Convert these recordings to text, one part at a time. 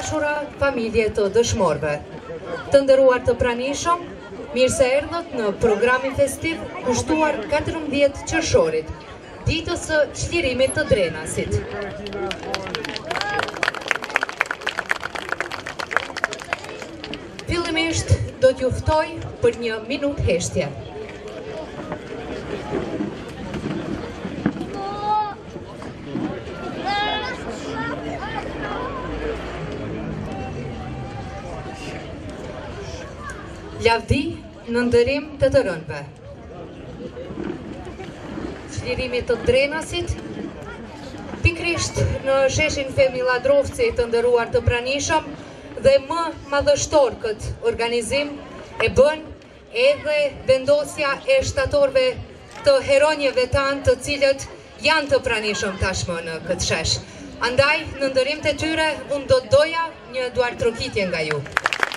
dashura familje të dëshmorëve. Të nderuar të pranishëm, mirë se erdhët në programin festiv kushtuar 14 qershorit, ditës së çlirimit të Drenasit. Fillimisht do t'ju ftoj për një minutë heshtje. Lavdi në ndërim të të rënëve. Çlirimit të Drenasit, pikrisht në sheshin Femi Ladrovci të nderuar të pranishëm dhe më madhështor këtë organizim e bën edhe vendosja e shtatorëve të heronjeve tanë të cilët janë të pranishëm tashmë në këtë shesh. Andaj, në ndërim të tyre, unë do të doja një duartrokitje nga ju.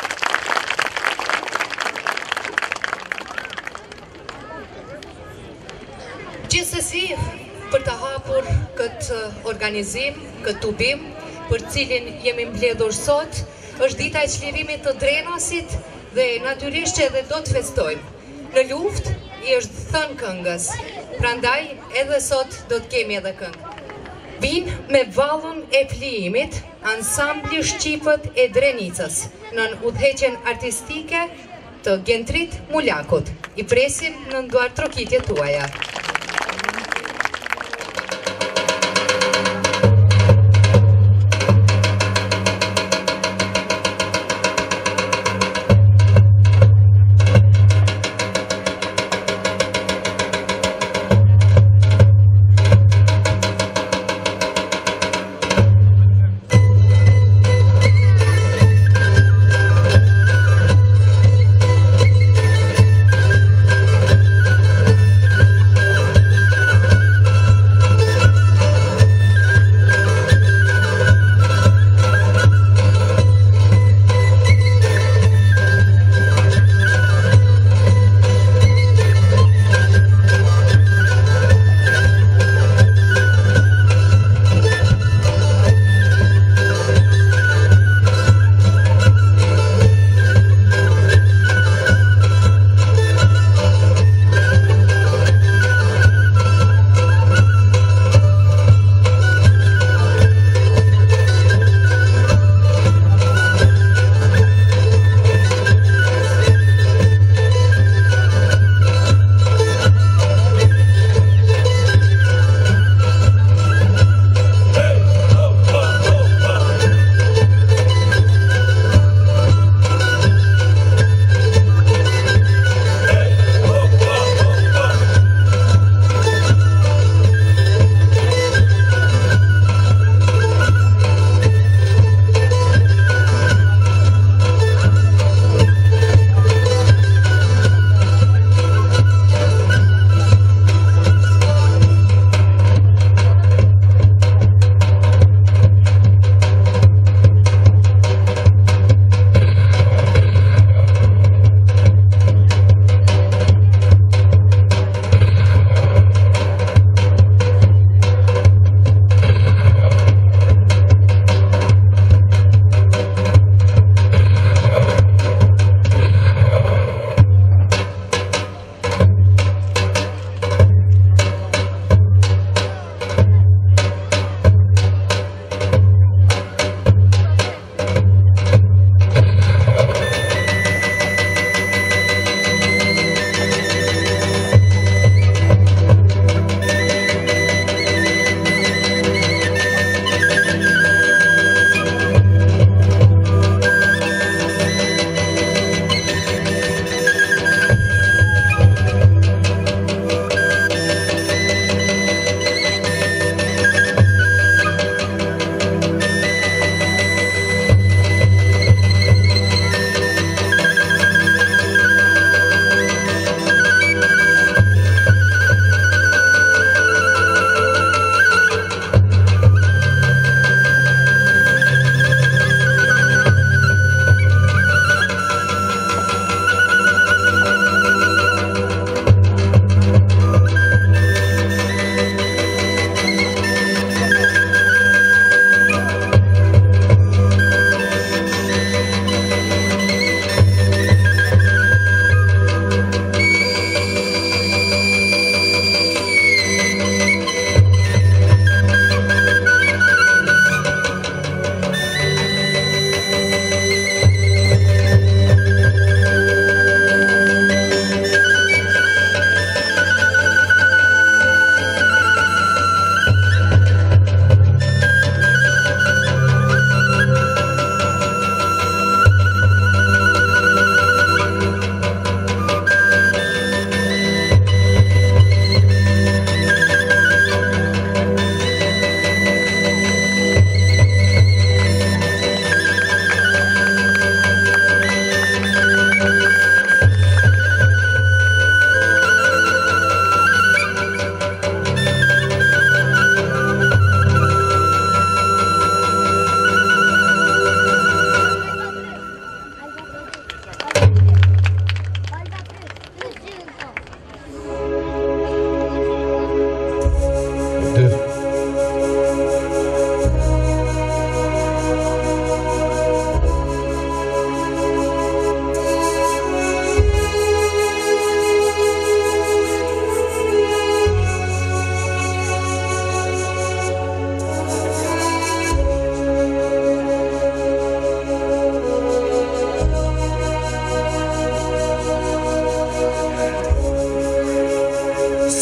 Gjithsesi, për të hapur këtë organizim, këtë tubim, për cilin jemi mbledhur sot, është dita e çlirimit të Drenasit dhe natyrisht që edhe do të festojmë. Në luftë i është thënë këngës, prandaj edhe sot do të kemi edhe këngë. Vinë me vallën e flijimit, ansambli Shqipët e Drenicës, në udhëheqjen artistike të Gentrit Mulakut. I presim në duartrokitjet tuaja.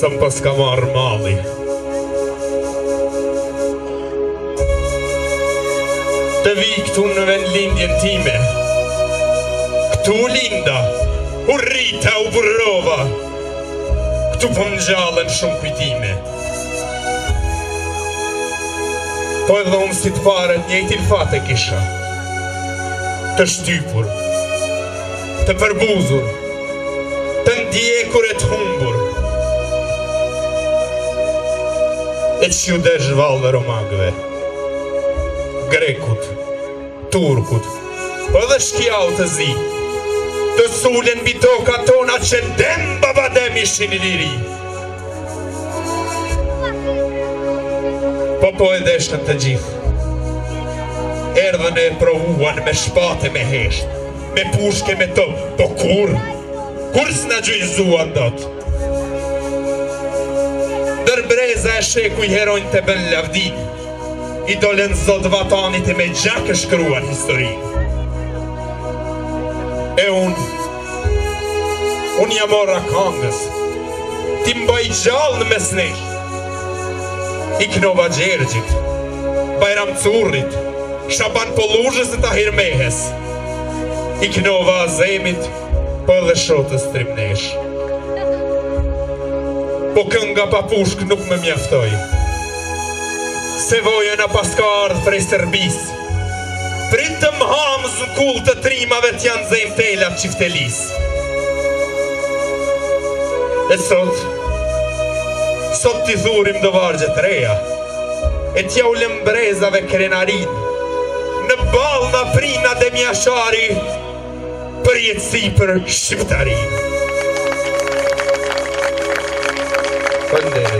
sa më pas ka marrë malli. Të vi këtu në vend lindjen time, këtu linda, u rrita, u burrova, këtu po më gjallën shumë kujtime. Po edhe unë si të paret njëjtin fate kisha, të shtypur, të përbuzur, të ndjekur e të humbur, e që ju dhe zhvallë romagëve, grekut, turkut, po edhe shkjall të zi, të sulen bitoka tona që dem babadem ishin i liri. Po e deshtën të gjithë, erdhën e provuan me shpate me hesht, me pushke me top, po kur s'na gjujzuan dot. Dërbreza e sheku i heronjë të bën lavdin, i dolen zot vatanit e me gjak e shkruan historin. E unë jam ora kangës, ti mbaj gjallë në mesnesh, i Knova Gjergjit, Bajram Currit, Shaban Polluzhës e Tahir Mehes, i Knova Azemit, po edhe Shotës Trimnesh. Po kënga pa pushk nuk më mjaftoj, se vojën a paska ardhë prej Serbis, pritëm hamz në kull të trimave t'janë zem telat qiftelis. E sot t'i thurim do vargjet reja, e t'ja u lëmbrezave krenarin, në balna prina dhe mjashari, për jetësi për shqiptarin. Faleminderit.